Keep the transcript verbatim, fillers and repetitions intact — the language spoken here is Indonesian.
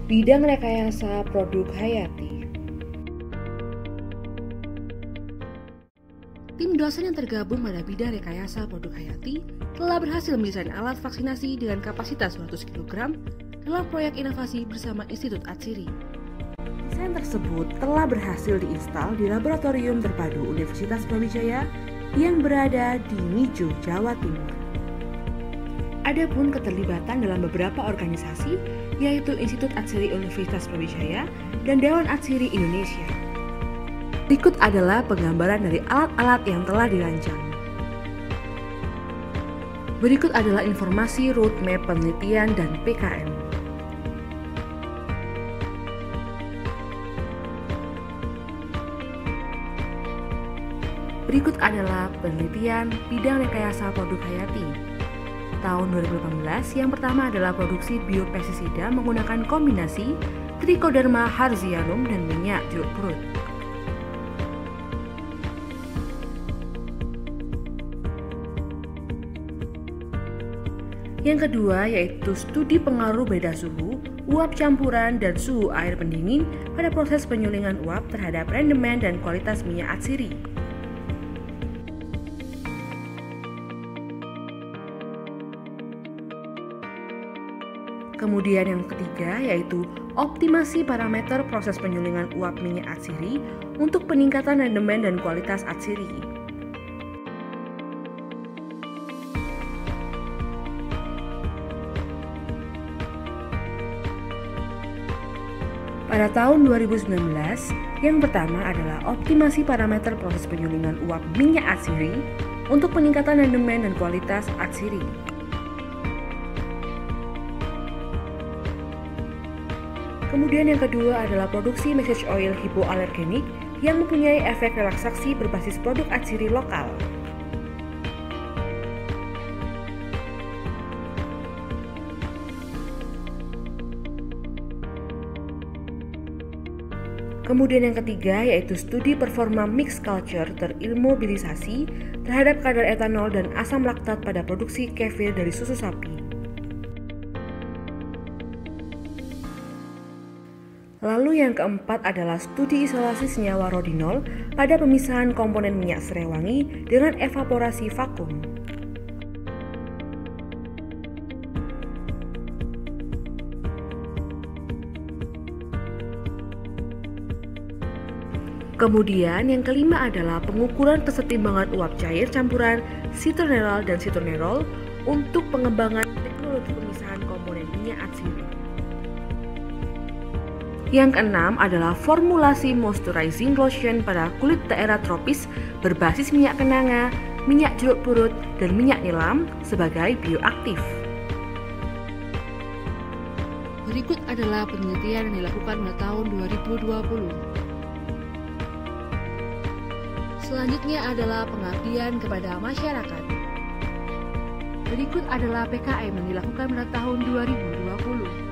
Bidang rekayasa produk hayati. Tim dosen yang tergabung pada bidang rekayasa produk hayati telah berhasil mendesain alat vaksinasi dengan kapasitas seratus kilogram dalam proyek inovasi bersama Institut Atsiri. Desain tersebut telah berhasil diinstal di Laboratorium Terpadu Universitas Brawijaya yang berada di Nijo, Jawa Timur. Adapun keterlibatan dalam beberapa organisasi, yaitu Institut Atsiri Universitas Brawijaya dan Dewan Atsiri Indonesia. Berikut adalah penggambaran dari alat-alat yang telah dirancang. Berikut adalah informasi roadmap penelitian dan P K M. Berikut adalah penelitian bidang rekayasa produk hayati. Tahun dua ribu delapan belas, yang pertama adalah produksi biopestisida menggunakan kombinasi Trichoderma harzianum dan minyak jeruk purut. Yang kedua yaitu studi pengaruh beda suhu, uap campuran, dan suhu air pendingin pada proses penyulingan uap terhadap rendemen dan kualitas minyak atsiri. Kemudian yang ketiga yaitu optimasi parameter proses penyulingan uap minyak atsiri untuk peningkatan rendemen dan kualitas atsiri. Pada tahun dua ribu sembilan belas, yang pertama adalah optimasi parameter proses penyulingan uap minyak atsiri untuk peningkatan rendemen dan kualitas atsiri. Kemudian yang kedua adalah produksi message oil hipoalergenik yang mempunyai efek relaksasi berbasis produk atsiri lokal. Kemudian yang ketiga yaitu studi performa mixed culture terimmobilisasi terhadap kadar etanol dan asam laktat pada produksi kefir dari susu sapi. Lalu yang keempat adalah studi isolasi senyawa rodinol pada pemisahan komponen minyak serai wangi dengan evaporasi vakum. Kemudian yang kelima adalah pengukuran kesetimbangan uap cair campuran citronellal dan citronellol untuk pengembangan teknologi pemisahan komponen minyak atsiri. Yang keenam adalah formulasi moisturizing lotion pada kulit daerah tropis berbasis minyak kenanga, minyak jeruk purut, dan minyak nilam sebagai bioaktif. Berikut adalah penelitian yang dilakukan pada tahun dua ribu dua puluh. Selanjutnya adalah pengabdian kepada masyarakat. Berikut adalah P K M yang dilakukan pada tahun dua ribu dua puluh.